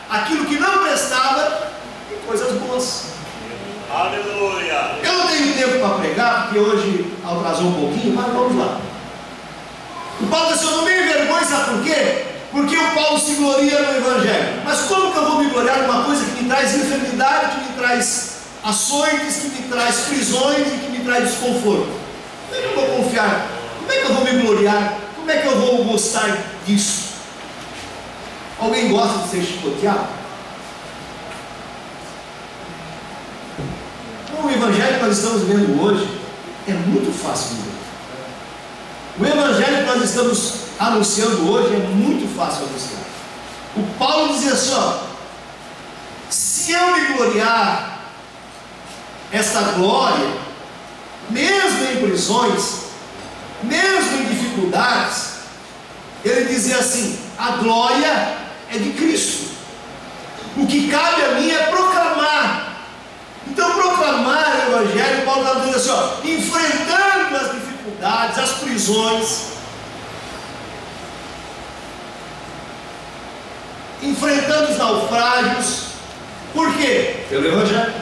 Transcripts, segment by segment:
aquilo que não prestava em coisas boas. Aleluia. Eu não tenho tempo para pregar, porque hoje atrasou um pouquinho, mas vamos lá. O Paulo disse: eu não me envergonho, sabe por quê? Porque o Paulo se gloria no Evangelho. Mas como que eu vou me gloriar numa coisa que me traz enfermidade, que me traz açoites, que me traz prisões e que me traz desconforto? Como é que eu vou confiar? Como é que eu vou me gloriar? Como é que eu vou gostar disso? Alguém gosta de ser chicoteado? Bom, o Evangelho que nós estamos vendo hoje é muito fácil de ver. O Evangelho que nós estamos anunciando hoje é muito fácil de anunciar. O Paulo dizia assim: ó, se eu me gloriar, esta glória, mesmo em prisões, mesmo em dificuldades, ele dizia assim: a glória é de Cristo. O que cabe a mim é proclamar. Então, proclamar o Evangelho, Paulo está dizendo assim: ó, enfrentando as dificuldades, as prisões, enfrentando os naufrágios. Por quê? Pelo Evangelho.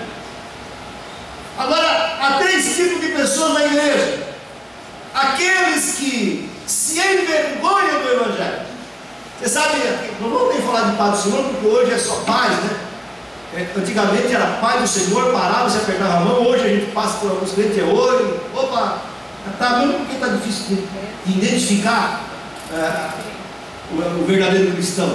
Agora, há três tipos de pessoas na igreja: aqueles que se envergonham do Evangelho. Você sabe, não vamos nem falar de Pai do Senhor, porque hoje é só paz, né? Antigamente era Pai do Senhor, parava, se apertava a mão. Hoje a gente passa por alguns clientes, é oi, opa, está vendo porque está difícil de identificar o verdadeiro cristão.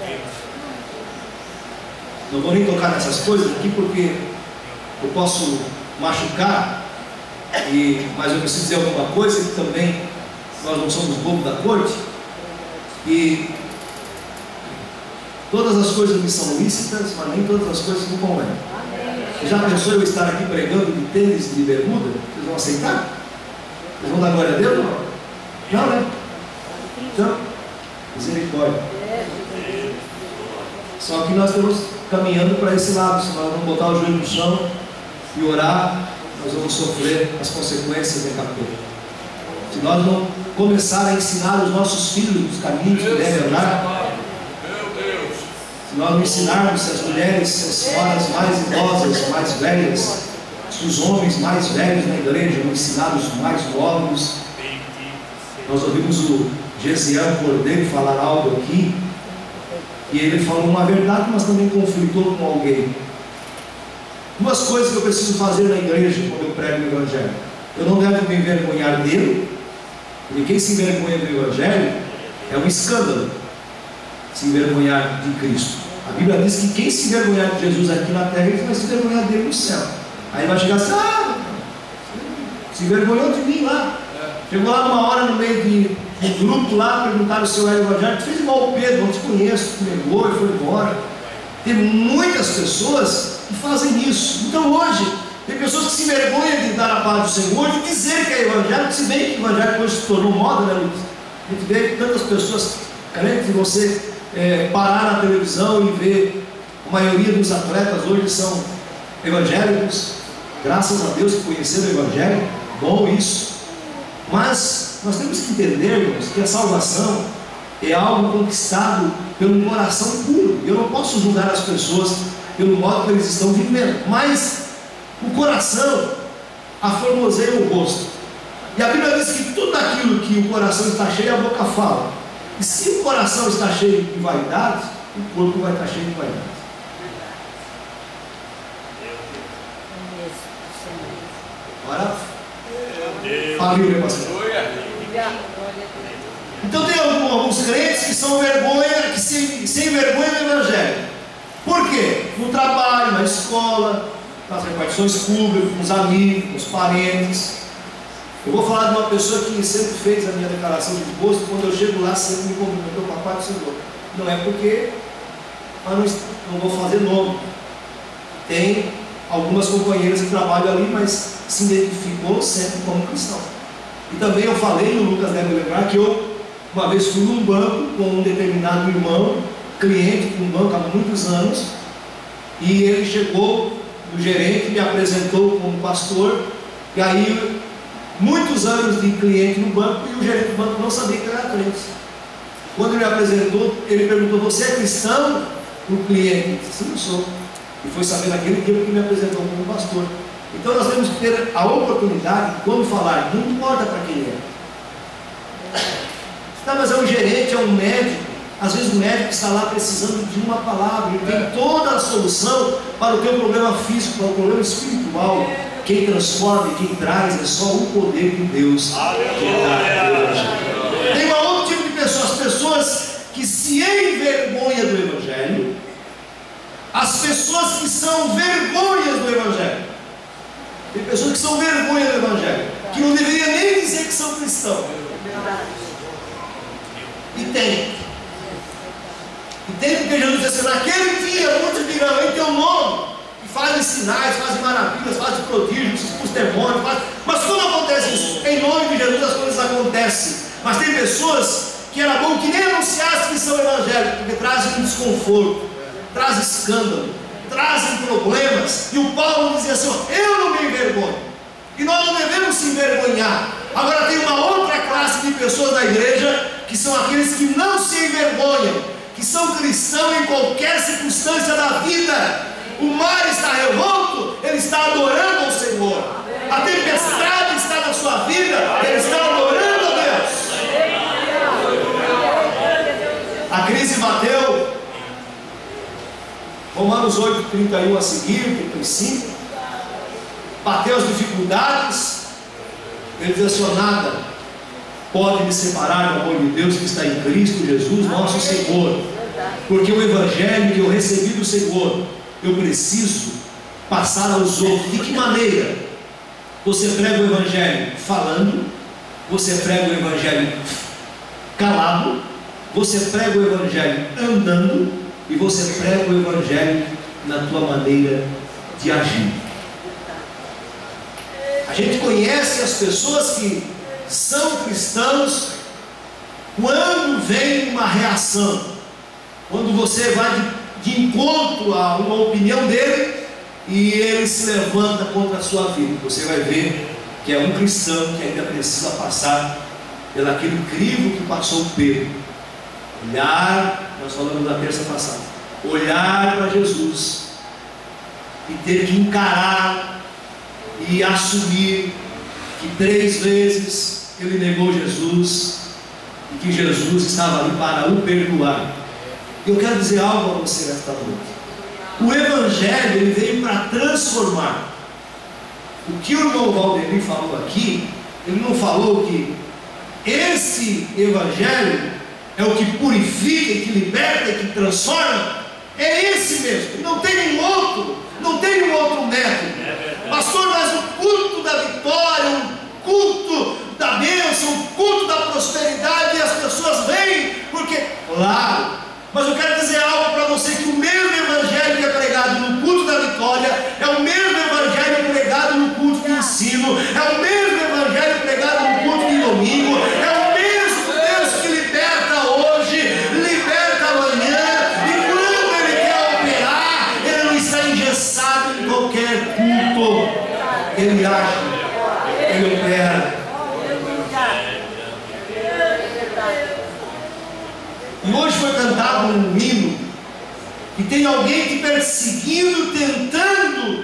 Não vou nem tocar nessas coisas aqui, porque eu posso machucar, mas eu preciso dizer alguma coisa, que também nós não somos bobos da corte, e todas as coisas me são lícitas, mas nem todas as coisas me convêm. Você já pensou eu estar aqui pregando de tênis e de bermuda? Vocês vão aceitar? Vocês vão dar glória a Deus ou não? Não, né? Então, misericórdia. Só que nós estamos caminhando para esse lado. Se nós não botar o joelho no chão e orar, nós vamos sofrer as consequências daqui a pouco. Se nós não começar a ensinar os nossos filhos os caminhos que devem andar, se nós não ensinarmos, se as mulheres, se as senhoras mais idosas, mais velhas, se os homens mais velhos na igreja não ensinar os mais novos. Nós ouvimos o Gesiel Cordeiro falar algo aqui, e ele falou uma verdade, mas também conflitou com alguém. Duas coisas que eu preciso fazer na igreja quando eu prego o Evangelho: eu não devo me envergonhar dele, porque quem se envergonha do Evangelho é um escândalo. Se envergonhar de Cristo. A Bíblia diz que quem se envergonhar de Jesus aqui na terra, ele vai se envergonhar dele no céu. Aí vai chegar assim: se envergonhou de mim lá. Chegou lá numa hora no meio de um grupo lá, perguntaram se eu era evangélico, fez igual o Pedro, não te conheço, negou e foi embora. Tem muitas pessoas que fazem isso. Então hoje, tem pessoas que se envergonham de dar a paz do Senhor, de dizer que é evangélico, se bem que o evangélico hoje se tornou moda, né, Lucas? A gente vê tantas pessoas crentes, e você parar na televisão e ver a maioria dos atletas hoje são evangélicos, graças a Deus que conheceram o Evangelho, bom isso. Mas nós temos que entender, irmãos, que a salvação é algo conquistado pelo coração puro. Eu não posso julgar as pessoas pelo modo que eles estão vivendo, mas o coração aformoseia o rosto. E a Bíblia diz que tudo aquilo que o coração está cheio, a boca fala. E se o coração está cheio de vaidade, o corpo vai estar cheio de vaidade. Agora, família, pastor. Então tem alguns crentes que são vergonha, que se envergonham do Evangelho. Por quê? No trabalho, na escola, nas repartições públicas, com os amigos, com os parentes. Eu vou falar de uma pessoa que sempre fez a minha declaração de imposto. Quando eu chego lá, sempre me cumprimentou com a paz do Senhor. Não é porque, mas não vou fazer nome. Tem algumas companheiras que trabalham ali, mas se identificou sempre como cristão. E também eu falei, o Lucas deve lembrar, que eu uma vez fui num banco com um determinado irmão, cliente de um banco há muitos anos, e ele chegou, o gerente me apresentou como pastor, e aí muitos anos de cliente no banco, e o gerente do banco não sabia que era crente. Quando ele me apresentou, ele perguntou: você é cristão? para o cliente. Sim, não sou. E foi saber naquele dia que me apresentou como pastor. Então nós temos que ter a oportunidade de, quando falar, não importa para quem é. Tá, mas é um gerente, é um médico. Às vezes o médico está lá precisando de uma palavra, ele tem toda a solução para o teu problema físico, para o problema espiritual. Quem transforma e quem traz é só o poder de Deus. Tem um outro tipo de pessoas, as pessoas que se envergonham do Evangelho, as pessoas que são vergonhas do Evangelho. Tem pessoas que são vergonha do Evangelho, que não deveriam nem dizer que são cristãos. E tem porque Jesus disse assim: naquele dia muitos virão em teu nome, e fazem sinais, fazem maravilhas, fazem prodígios, expulsam demônios, mas quando acontece isso? Em nome de Jesus as coisas acontecem. Mas tem pessoas que era bom que nem anunciassem que são evangélicos, porque trazem um desconforto, trazem escândalo, trazem problemas. E o Paulo dizia assim: eu não me envergonho. E nós não devemos se envergonhar. Agora tem uma outra classe de pessoas da igreja, que são aqueles que não se envergonham, que são cristãos em qualquer circunstância da vida. O mar está revolto, ele está adorando ao Senhor. A tempestade está na sua vida, ele está adorando a Deus. A crise bateu. Romanos 8, 31 a seguir, 35. Bateu as dificuldades. Ele diz assim: nada pode me separar do amor de Deus que está em Cristo Jesus, nosso Senhor. Porque o Evangelho que eu recebi do Senhor, eu preciso passar aos outros. De que maneira? Você prega o Evangelho falando, você prega o Evangelho calado, você prega o Evangelho andando, e você prega o Evangelho na tua maneira de agir. A gente conhece as pessoas que são cristãos quando vem uma reação, quando você vai de encontro a uma opinião dele e ele se levanta contra a sua vida. Você vai ver que é um cristão que ainda precisa passar pelaquele crivo que passou Pedro. Olhar, nós falamos na terça passada, olhar para Jesus e ter que encarar e assumir que 3 vezes ele negou Jesus e que Jesus estava ali para o perdoar. Eu quero dizer algo a você nesta noite. O Evangelho, ele veio para transformar. O que o irmão Valdemir falou aqui, ele não falou que esse Evangelho é o que purifica, que liberta, que transforma. É esse mesmo, não tem um outro, não tem um outro método. Pastor, mas o culto da vitória, o culto da bênção, o culto da prosperidade, e as pessoas vêm, porque, claro, mas eu quero dizer algo para você, que o mesmo Evangelho que é pregado no culto da vitória, é o mesmo Evangelho pregado no culto de ensino, é o mesmo Evangelho pregado no culto de domingo, é o mesmo Deus que liberta hoje, liberta amanhã, e quando Ele quer operar, Ele não está engessado em qualquer culto, Ele age, Ele opera. E hoje foi cantado um hino que tem alguém te perseguindo, tentando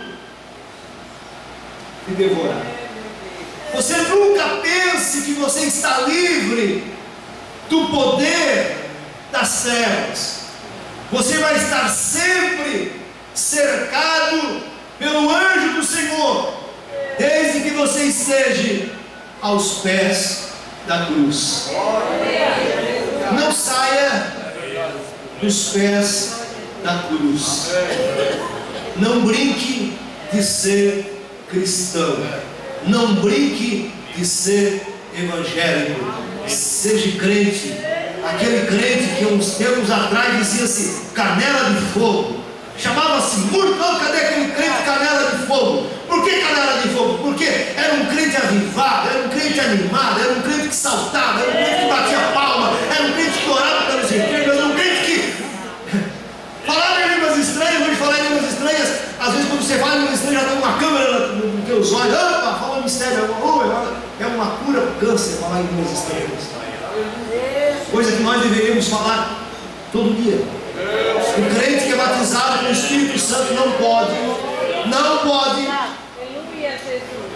te devorar. Você nunca pense que você está livre do poder das trevas. Você vai estar sempre cercado pelo anjo do Senhor, desde que você esteja aos pés da cruz. Não saia dos pés da cruz. Não brinque de ser cristão. Não brinque de ser evangélico. Seja crente. Aquele crente que uns tempos atrás dizia assim: canela de fogo. Chamava-se Murtão. Cadê aquele crente canela de fogo? Por que canela de fogo? Porque era um crente avivado, era um crente animado, era um crente que saltava, era um crente que batia palma, era um crente que orava pelos enfermos, era um crente que falava em línguas estranhas. Vou falar em línguas estranhas. Às vezes quando você fala em línguas estranhas, já tem uma câmera nos teus olhos. Opa, fala um mistério. É uma cura para o câncer falar em línguas estranhas. Coisa que nós deveríamos falar todo dia. O crente que é batizado com o Espírito Santo não pode. Não pode. Aleluia, Jesus.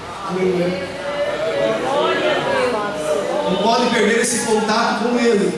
Não pode perder esse contato com Ele.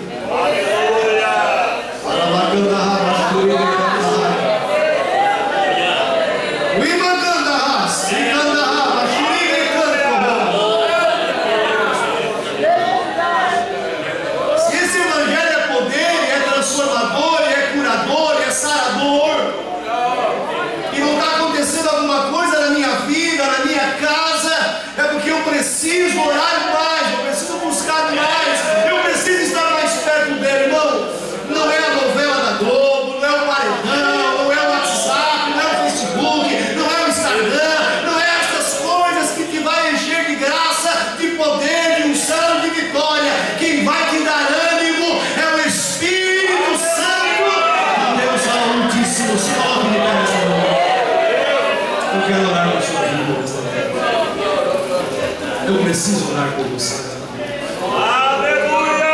Se esse evangelho é poder, é transformador, é curador, é sarador, e não está acontecendo alguma coisa na minha vida, na minha casa, é porque eu preciso orar mais, eu preciso buscar mais, eu preciso estar mais perto dele, irmão. Não é a novela da Globo, não é o paredão, não é o WhatsApp, não é o Facebook, não é o Instagram, não é essas coisas que te vai encher de graça, de poder, de unção, de vitória. Quem vai te dar ânimo é o Espírito Santo de Deus Altíssimo. Se coloque de pé nessa noite. Eu quero orar com a sua vida nesta noite. Eu preciso orar por você. Aleluia!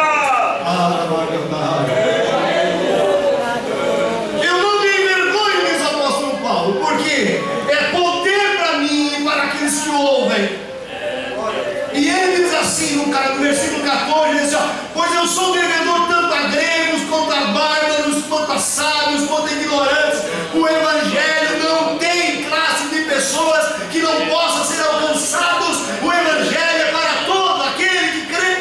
Eu não me envergonho, diz o apóstolo Paulo, porque é poder para mim e para aqueles que ouvem. E ele diz assim no versículo 14, ele diz assim, pois eu sou devedor tanto a gregos, quanto a bárbaros, quanto a sábios, quanto a ignorantes. O evangelho não tem classe de pessoas que não possam ser alcançados. O evangelho é para todo aquele que crê.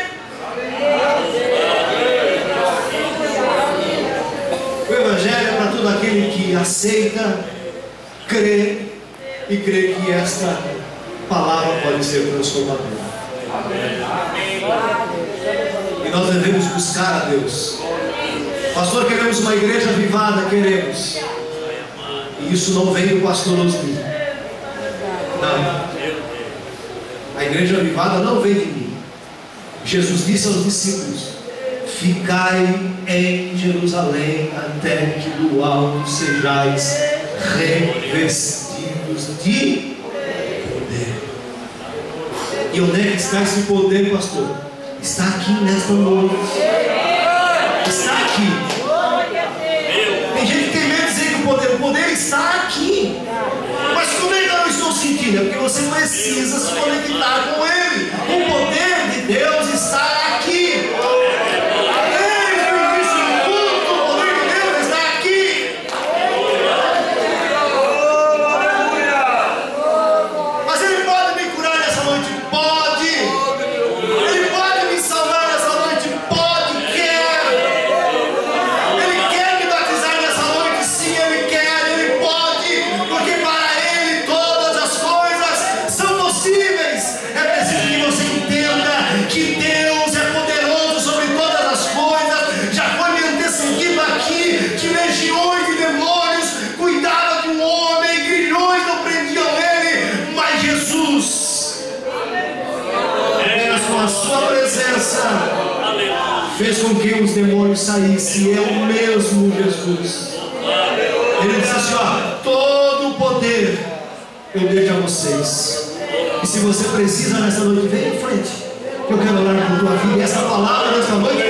O evangelho é para todo aquele que aceita, crê e crê que esta palavra pode ser transformadora. E nós devemos buscar a Deus. Pastor, queremos uma igreja avivada, queremos. E isso não vem do pastor Osni. Não. A igreja avivada não vem de mim. Jesus disse aos discípulos: ficai em Jerusalém até que do alto sejais revestidos de poder. E onde é que está esse poder, pastor? Está aqui nesta noite. Está aqui. Tem gente que tem medo de dizer que o poder está aqui. Mas como é que eu não estou sentindo? É porque você precisa se conectar com Ele. O poder de Deus está aqui. Desde o início do culto, o poder de Deus está aqui. Mas Ele pode me curar nessa noite? Pode. Ele pode me salvar nessa noite? Pode, quer. Ele quer me batizar nessa noite? Sim, Ele quer, Ele pode. Porque para Ele todas as coisas são possíveis. É preciso que você entenda que Deus é poderoso sobre todas as coisas. Já foi me antecedido aqui que legiões de demônios cuidavam de um homem, grilhões não prendiam ele, mas Jesus, com a sua presença, fez com que os demônios saíssem. É o mesmo Jesus. Ele disse assim: ó, todo o poder eu deixo a vocês. E se você precisa nessa noite, vem em frente. Eu quero orar por tua vida. E essa palavra nessa noite